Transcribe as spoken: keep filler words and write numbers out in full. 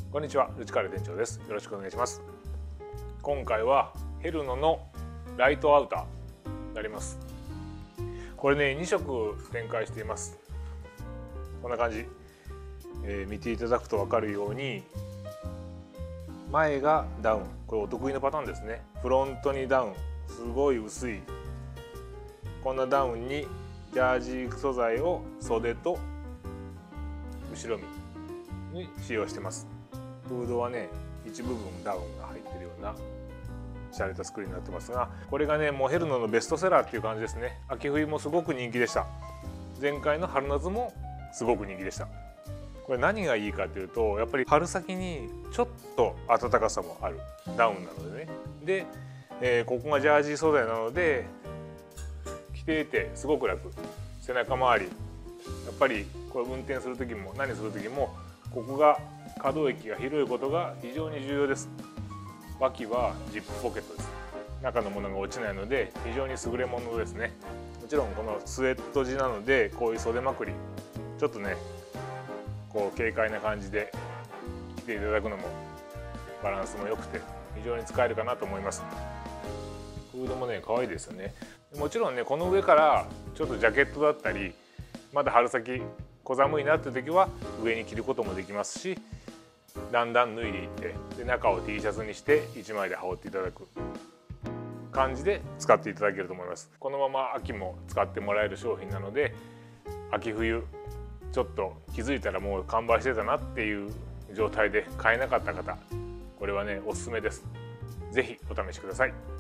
こんにちは、ルチカレ店長です。よろしくお願いします。今回はヘルノのライトアウターになります。これね、に色展開しています。こんな感じ、えー、見ていただくと分かるように、前がダウン、これお得意のパターンですね。フロントにダウン、すごい薄いこんなダウンにジャージー素材を袖と後ろ身に使用してます。フードはね、一部分ダウンが入ってるような洒落た作りになってますが、これがね、もうヘルノのベストセラーっていう感じですね。秋冬もすごく人気でした。前回の春夏もすごく人気でした。これ何がいいかというと、やっぱり春先にちょっと暖かさもあるダウンなのでね。で、えー、ここがジャージー素材なので着ていてすごく楽。背中周り、やっぱりこれ運転する時も何する時もここが可動域が広いことが非常に重要です。脇はジップポケットです。中のものが落ちないので非常に優れものですね。もちろんこのスウェット地なので、こういう袖まくりちょっとね、こう軽快な感じで着ていただくのもバランスも良くて非常に使えるかなと思います。フードもね、可愛いですよね。もちろんね、この上からちょっとジャケットだったり、まだ春先小寒いなっていう時は上に着ることもできますし、だんだん脱いでいってで中を T シャツにしていちまいで羽織っていただく感じで使っていただけると思います。このまま秋も使ってもらえる商品なので、秋冬ちょっと気づいたらもう完売してたなっていう状態で買えなかった方、これはねおすすめです。是非お試しください。